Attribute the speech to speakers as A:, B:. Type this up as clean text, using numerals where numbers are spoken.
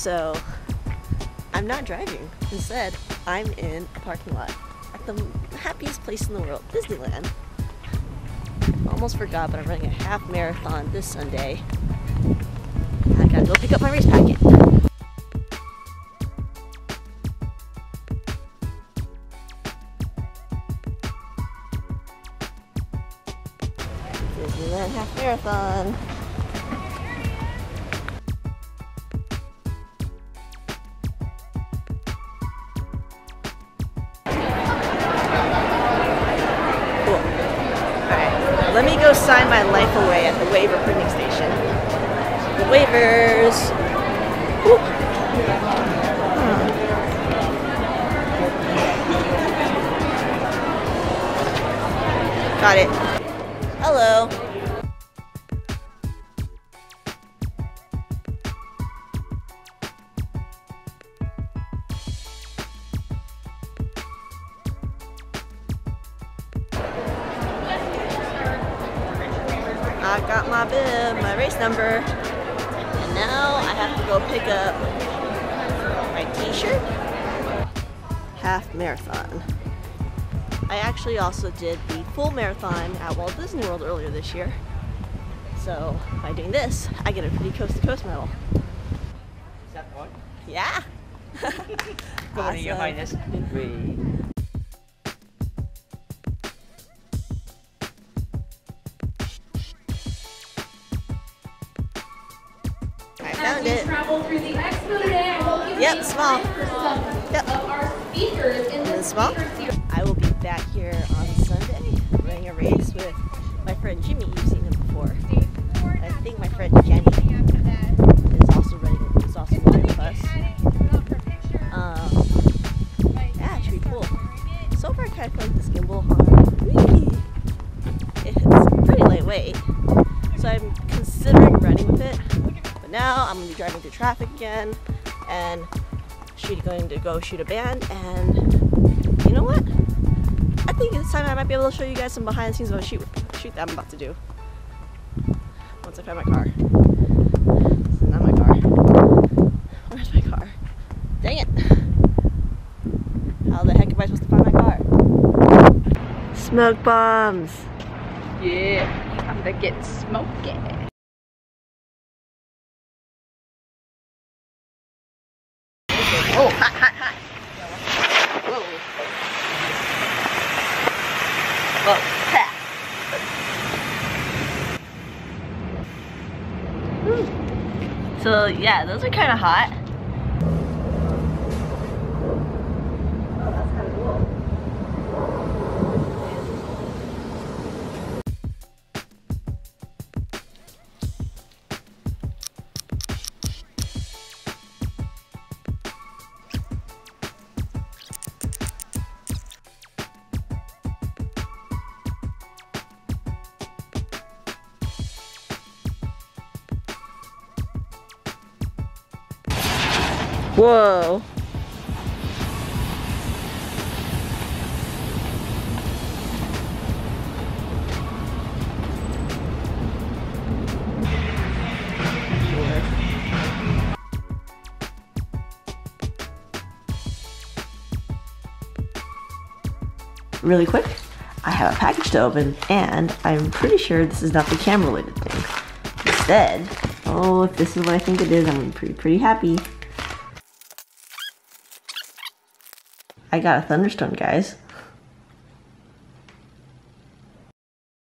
A: So I'm not driving. Instead, I'm in a parking lot at the happiest place in the world, Disneyland. Almost forgot, but I'm running a half marathon this Sunday. I gotta go pick up my race packet. Disneyland half marathon. Cool. Alright, let me go sign my life away at the waiver printing station. The waivers. Woo. Got it. Hello. I got my bib, my race number, and now I have to go pick up my t-shirt. Half marathon. I actually also did the full marathon at Walt Disney World earlier this year. So by doing this, I get a pretty coast-to-coast medal.
B: Is that one?
A: Yeah!
B: Good morning, Your Highness.
A: I found it.
C: Travel through the expo today. I hope you
A: Yep, small.
C: Yep. Of our speakers in the
A: Small. I will be back here on Sunday running a race with my friend Jimmy. You've seen him before. I think my friend Jenny is also running with us. Yeah, it's pretty cool. So far, I kind of feel like this gimbal on. It's pretty lightweight, so I'm considering running with it. But now I'm gonna be driving through traffic again, and going to go shoot a band. And you know what? I think this time I might be able to show you guys some behind the scenes of a shoot that I'm about to do. Once I find my car. This is not my car. Where's my car? Dang it. How the heck am I supposed to find my car? Smoke bombs.
D: Yeah, I'm gonna get smoky.
A: Oh, hot, hot, hot. Whoa. Whoa, ha. So yeah, those are kind of hot. Oh, that's kind of cool. Whoa. Really quick, I have a package to open, and I'm pretty sure this is not the camera related thing. Instead, oh, if this is what I think it is, I'm pretty happy. I got a Thunderstone, guys.